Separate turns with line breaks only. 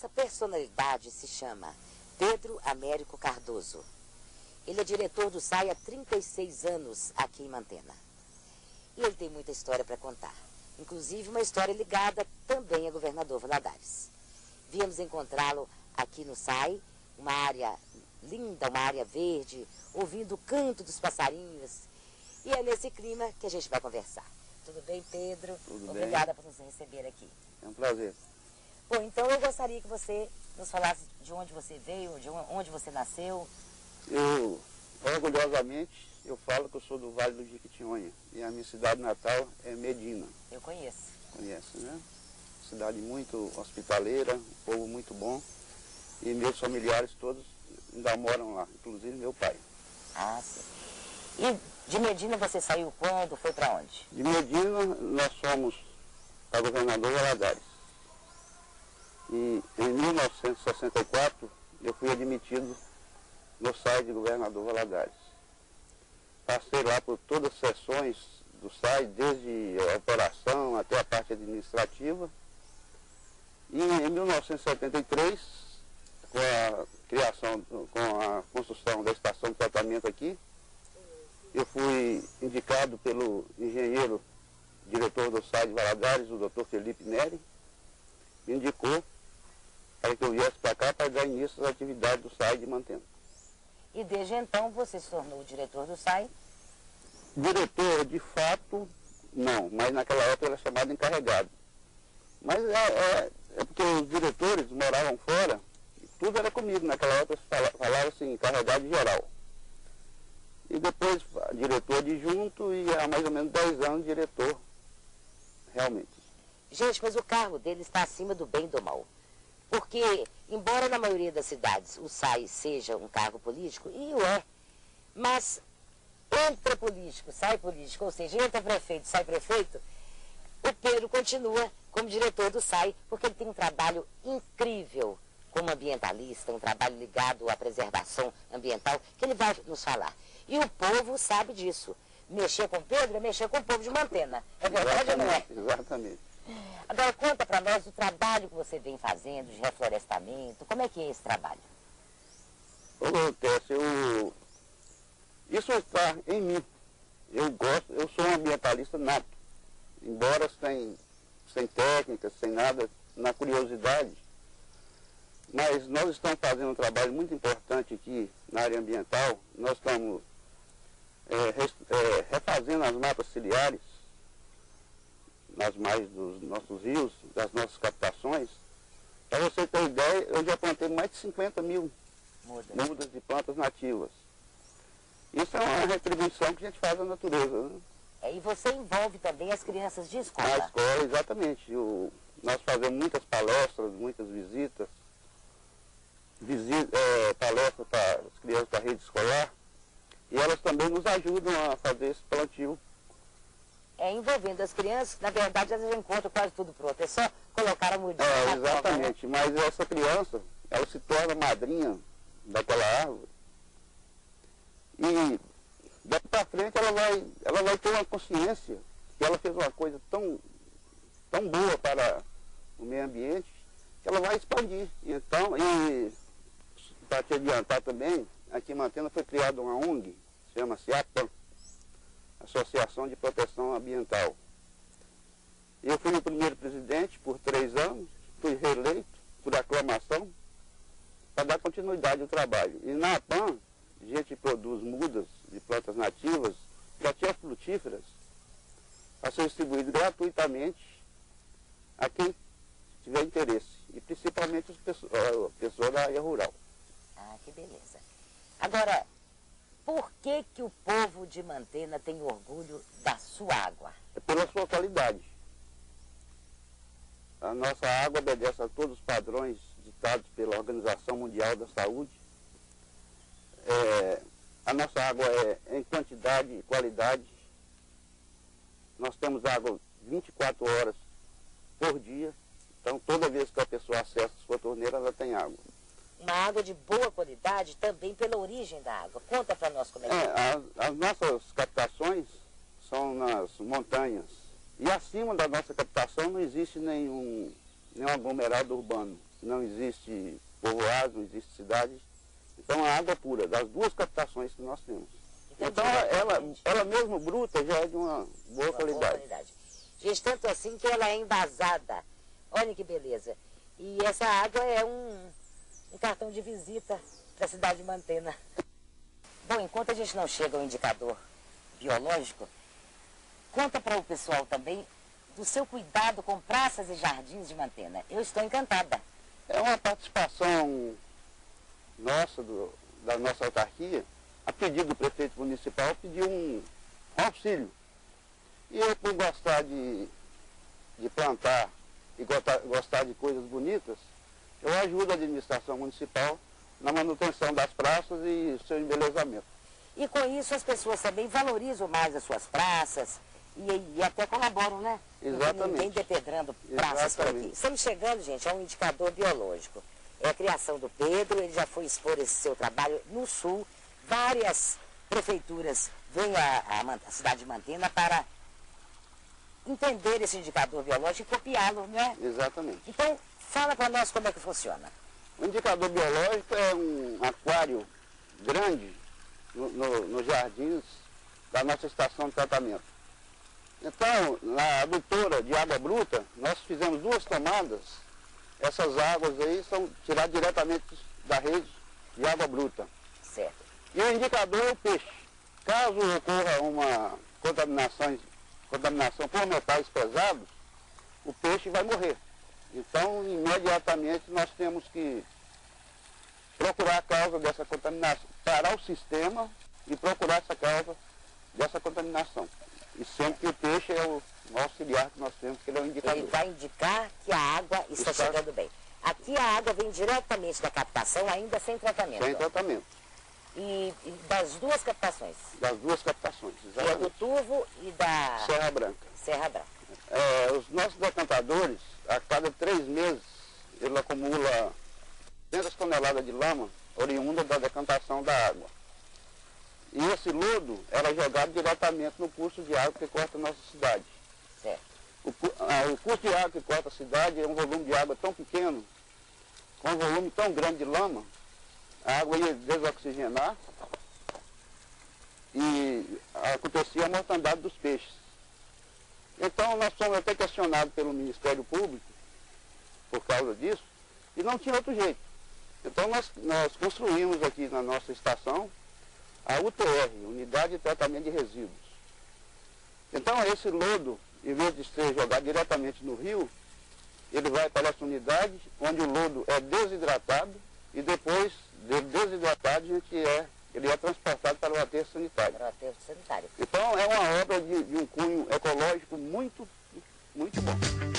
Essa personalidade se chama Pedro Américo Cardoso. Ele é diretor do SAI há 36 anos aqui em Mantena. E ele tem muita história para contar. Inclusive uma história ligada também a governador Valadares. Viemos encontrá-lo aqui no SAI, uma área linda, uma área verde, ouvindo o canto dos passarinhos. E é nesse clima que a gente vai conversar. Tudo bem, Pedro?
Tudo
Obrigada
bem.
por nos receber aqui.
É um prazer.
Bom, então eu gostaria que você nos falasse de onde você veio, de onde você nasceu.
Eu, orgulhosamente, eu falo que eu sou do Vale do Jequitinhonha. E a minha cidade natal é Medina.
Eu conheço.
Conhece, né? Cidade muito hospitaleira, um povo muito bom. E meus familiares todos ainda moram lá, inclusive meu pai.
Ah, sim. E de Medina você saiu quando? Foi para onde?
De Medina nós fomos para governador Valadares. E em 1964 eu fui admitido no SAI de governador Valadares. Passei lá por todas as sessões do SAI, desde a operação até a parte administrativa. E em 1973, com a criação, com a construção da estação de tratamento aqui, eu fui indicado pelo engenheiro diretor do SAI de Valadares, o Dr. Felipe Neri, me indicou para que eu viesse para cá para dar início às atividades do SAI de Mantena.
E desde então você se tornou o diretor do SAI?
Diretor, de fato, não, mas naquela época era chamado encarregado. Mas é porque os diretores moravam fora, e tudo era comigo. Naquela época falava assim, encarregado geral. E depois diretor adjunto e há mais ou menos 10 anos diretor, realmente.
Gente, mas o cargo dele está acima do bem e do mal. Porque, embora na maioria das cidades o SAI seja um cargo político, e o é, mas entra político, sai político, ou seja, entra prefeito, sai prefeito, o Pedro continua como diretor do SAI, porque ele tem um trabalho incrível como ambientalista, um trabalho ligado à preservação ambiental, que ele vai nos falar. E o povo sabe disso. Mexer com o Pedro é mexer com o povo de Mantena. É verdade ou não é?
Exatamente.
Agora conta para nós o trabalho que você vem fazendo de reflorestamento. Como é que é esse trabalho?
Ô, Tércio, isso está em mim. Eu sou um ambientalista nato. Embora sem técnica, sem nada, na curiosidade. Mas nós estamos fazendo um trabalho muito importante aqui na área ambiental. Nós estamos refazendo as matas ciliares nas margens dos nossos rios, das nossas captações. Para você ter ideia, eu já plantei mais de 50 mil mudas de plantas nativas. Isso é uma retribuição que a gente faz à natureza, né?
E você envolve também as crianças de escola.
Na escola, exatamente. Nós fazemos muitas palestras, muitas visitas, palestras para as crianças da rede escolar, e elas também nos ajudam a fazer esse plantio.
Envolvendo as crianças, na verdade elas já encontram quase tudo pronto, é só colocar a mudinha na
exatamente,
cova, né?
Mas essa criança, ela se torna madrinha daquela árvore, e daqui para frente ela vai ter uma consciência que ela fez uma coisa tão boa para o meio ambiente, que ela vai expandir. Então, e para te adiantar também, aqui em Mantena foi criada uma ONG, chama-se APAM, Associação de Proteção Ambiental. Eu fui o primeiro presidente por 3 anos, fui reeleito por aclamação, para dar continuidade ao trabalho. E na APAM, a gente produz mudas de plantas nativas, gatinhas frutíferas, para ser distribuído gratuitamente a quem tiver interesse, e principalmente as pessoas da área rural.
Ah, que beleza. Agora, por que o povo de Mantena tem orgulho da sua água?
É pela sua qualidade. A nossa água obedece a todos os padrões ditados pela Organização Mundial da Saúde. A nossa água é em quantidade e qualidade. Nós temos água 24 horas por dia. Então, toda vez que a pessoa acessa a sua torneira, ela tem água.
Uma água de boa qualidade também pela origem da água. Conta para nós como é que é.
As nossas captações são nas montanhas. E acima da nossa captação não existe nenhum aglomerado urbano. não existe povoado, não existe cidade. Então a água é pura, das duas captações que nós temos. Então ela mesmo bruta já é de uma boa qualidade.
Gente, tanto assim que ela é embasada. Olha que beleza. E essa água é um cartão de visita para a cidade de Mantena. Bom, enquanto a gente não chega ao indicador biológico, conta para o pessoal também do seu cuidado com praças e jardins de Mantena. Eu estou encantada.
É uma participação nossa, da nossa autarquia, a pedido do prefeito municipal, pediu um auxílio. E eu, por gostar de plantar e gostar de coisas bonitas, eu ajudo a administração municipal na manutenção das praças e seu embelezamento.
E com isso as pessoas também valorizam mais as suas praças e até colaboram, né?
Exatamente.
Ninguém depedrando praças por aqui. Estamos chegando, gente, a um indicador biológico. É a criação do Pedro, ele já foi expor esse seu trabalho no Sul. Várias prefeituras vêm à cidade de Mantena para entender esse indicador biológico e copiá-lo, né?
Exatamente.
Então, fala para nós como é que funciona.
O indicador biológico é um aquário grande nos jardins da nossa estação de tratamento. Então, na adutora de água bruta, nós fizemos 2 tomadas. Essas águas aí são tiradas diretamente da rede de água bruta.
Certo.
E o indicador é o peixe. Caso ocorra uma contaminação por metais pesados, o peixe vai morrer. Então, imediatamente, nós temos que procurar a causa dessa contaminação, parar o sistema e procurar essa causa dessa contaminação. E sempre que o peixe é o auxiliar que nós temos, que ele é o indicador.
Ele vai indicar que a água está chegando bem. Aqui a água vem diretamente da captação, ainda sem tratamento.
Sem tratamento.
E das 2 captações?
Das 2 captações, exatamente.
E a do Turvo e da
Serra Branca.
Serra Branca.
Os nossos decantadores, a cada 3 meses, ele acumula 200 toneladas de lama oriunda da decantação da água. E esse lodo era jogado diretamente no curso de água que corta a nossa cidade.
Certo.
O curso de água que corta a cidade é um volume de água tão pequeno, com um volume tão grande de lama, a água ia desoxigenar e acontecia a mortandade dos peixes. Então nós fomos até questionados pelo Ministério Público por causa disso e não tinha outro jeito. Então nós construímos aqui na nossa estação a UTR, Unidade de Tratamento de Resíduos. Então esse lodo, em vez de ser jogado diretamente no rio, ele vai para essa unidade onde o lodo é desidratado e depois de desidratado ele é transportado para o aterro sanitário.
Para o aterro sanitário.
Então é uma obra de um cunho ecológico muito, muito bom.